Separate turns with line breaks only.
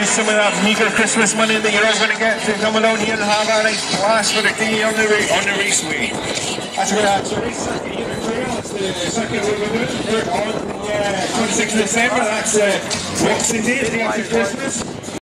some of that meager Christmas money that you're all going to get to come along here and have a nice blast for the day on the raceway. That's what that's the race circuit here in Trail. It's the circuit we're doing here on the 26th of December. That's Boxing Day, the day after Christmas.